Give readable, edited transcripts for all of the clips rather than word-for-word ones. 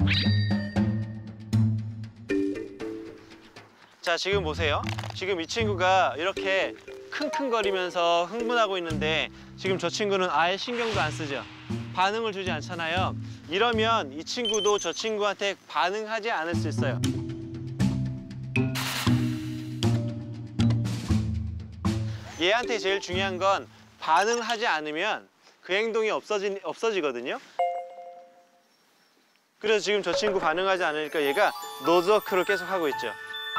자, 지금 보세요. 지금 이 친구가 이렇게 킁킁거리면서 흥분하고 있는데 지금 저 친구는 아예 신경도 안 쓰죠. 반응을 주지 않잖아요. 이러면 이 친구도 저 친구한테 반응하지 않을 수 있어요. 얘한테 제일 중요한 건 반응하지 않으면 그 행동이 없어지거든요. 그래서 지금 저 친구 반응하지 않으니까 얘가 노즈워크를 계속 하고 있죠.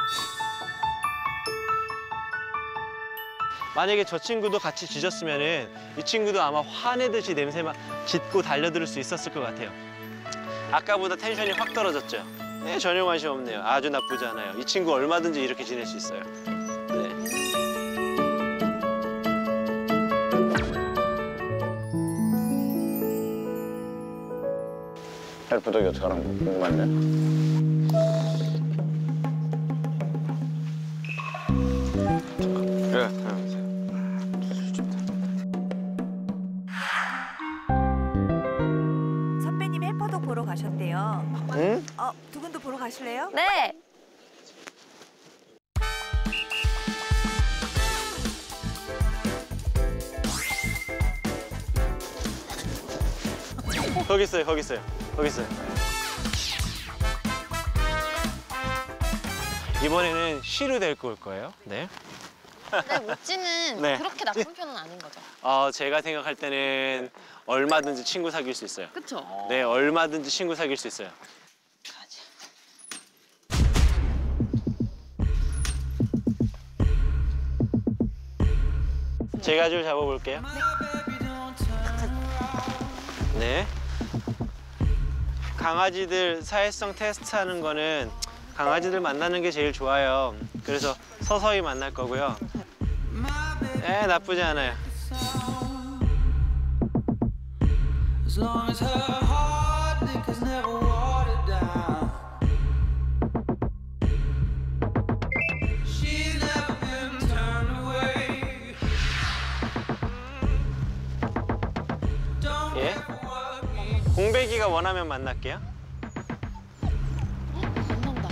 만약에 저 친구도 같이 짖었으면은 이 친구도 아마 화내듯이 냄새만 짖고 달려들 수 있었을 것 같아요. 아까보다 텐션이 확 떨어졌죠? 네, 전혀 관심 없네요. 아주 나쁘지 않아요. 이 친구 얼마든지 이렇게 지낼 수 있어요. 네. 헬프독이 어떻게 하는 거 궁금한데? 그래, 선배님 헬퍼독 보러 가셨대요. 응? 두 분도 보러 가실래요? 네. 거기 있어요, 거기 있어요. 거기 있어요. 이번에는 시루 데리고 올 거예요. 네. 근데 모찌는 네. 그렇게 나쁜 편은 아닌 거죠? 제가 생각할 때는 얼마든지 친구 사귈 수 있어요. 그쵸? 네, 얼마든지 친구 사귈 수 있어요. 제가 줄 잡아볼게요. 네. 강아지들 사회성 테스트하는 거는 강아지들 만나는 게 제일 좋아요. 그래서 서서히 만날 거고요. 네, 나쁘지 않아요. 예? 공백이가 원하면 만날게요. 만난다.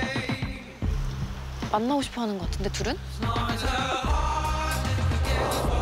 만나고 싶어 하는 것 같은데, 둘은?